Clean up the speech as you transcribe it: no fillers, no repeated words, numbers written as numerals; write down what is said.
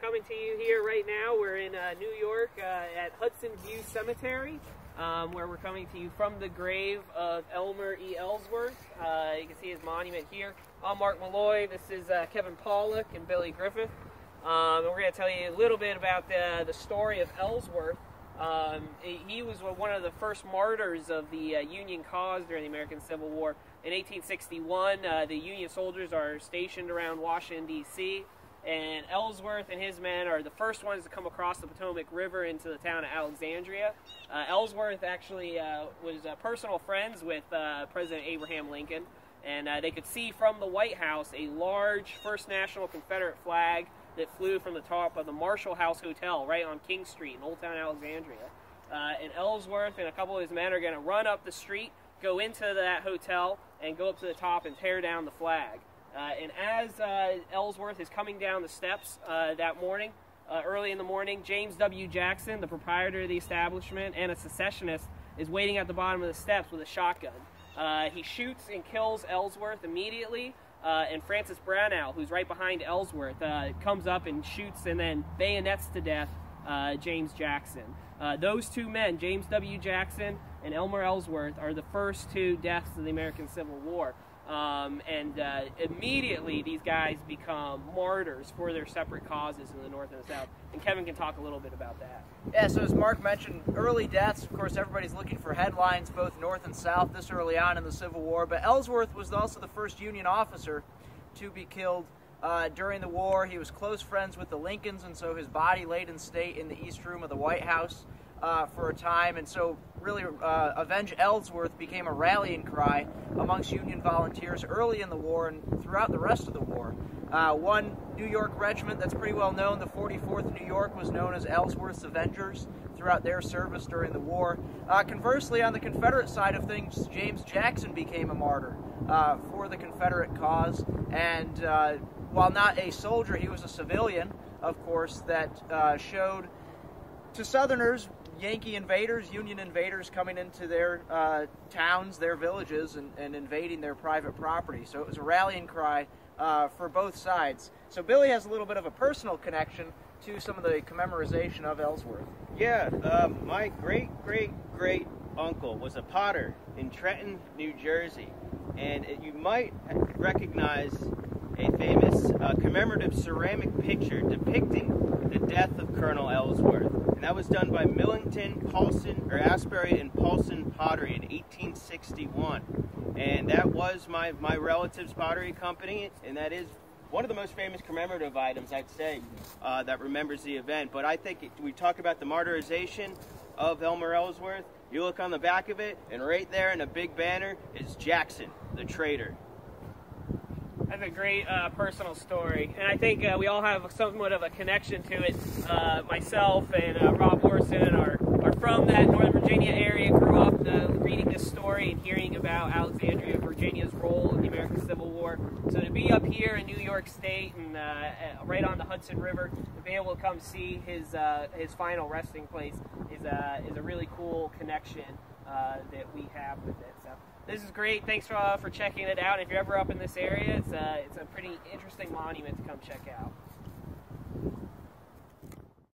coming to you here right now. We're in New York at Hudson View Cemetery, where we're coming to you from the grave of Elmer E. Ellsworth. You can see his monument here. I'm Mark Malloy. This is Kevin Pawlak and Billy Griffith. And we're going to tell you a little bit about the story of Ellsworth. He was one of the first martyrs of the Union cause during the American Civil War. In 1861, the Union soldiers are stationed around Washington, D.C., and Ellsworth and his men are the first ones to come across the Potomac River into the town of Alexandria. Ellsworth actually was personal friends with President Abraham Lincoln, and they could see from the White House a large First National Confederate flag that flew from the top of the Marshall House Hotel right on King Street in Old Town Alexandria. And Ellsworth and a couple of his men are going to run up the street, go into that hotel, and go up to the top and tear down the flag. And as Ellsworth is coming down the steps that morning, early in the morning, James W. Jackson, the proprietor of the establishment and a secessionist, is waiting at the bottom of the steps with a shotgun. He shoots and kills Ellsworth immediately, and Francis Brownell, who's right behind Ellsworth, comes up and shoots and then bayonets to death James Jackson. Those two men, James W. Jackson and Elmer Ellsworth, are the first two deaths of the American Civil War. Immediately these guys become martyrs for their separate causes in the North and the South. And Kevin can talk a little bit about that. Yeah, so as Mark mentioned, early deaths, of course, everybody's looking for headlines, both North and South, this early on in the Civil War. But Ellsworth was also the first Union officer to be killed during the war. He was close friends with the Lincolns, and so his body laid in state in the East Room of the White House for a time. And so really, Avenge Ellsworth became a rallying cry amongst Union volunteers early in the war and throughout the rest of the war. One New York regiment that's pretty well known, the 44th New York, was known as Ellsworth's Avengers throughout their service during the war. Conversely, on the Confederate side of things, James Jackson became a martyr for the Confederate cause. And while not a soldier, he was a civilian, of course, that showed to Southerners Yankee invaders, Union invaders coming into their towns, their villages, and invading their private property. So it was a rallying cry for both sides. So Billy has a little bit of a personal connection to some of the commemorization of Ellsworth. Yeah, my great-great-great uncle was a potter in Trenton, New Jersey. And you might recognize a famous commemorative ceramic picture depicting the death of Colonel Ellsworth. And that was done by Asbury and Paulson Pottery in 1861. And that was my relative's pottery company, and that is one of the most famous commemorative items, I'd say, that remembers the event. But I think we talk about the martyrization of Elmer Ellsworth. You look on the back of it, and right there in a big banner is Jackson, the traitor. That's a great personal story, and I think we all have somewhat of a connection to it. Myself and Rob Orson are from that Northern Virginia area, grew up reading this story and hearing about Alexandria, Virginia's role in the American Civil War. So to be up here in New York State and right on the Hudson River, to be able to come see his final resting place is a really cool connection that we have with it. So this is great. Thanks for checking it out. If you're ever up in this area, it's a pretty interesting monument to come check out.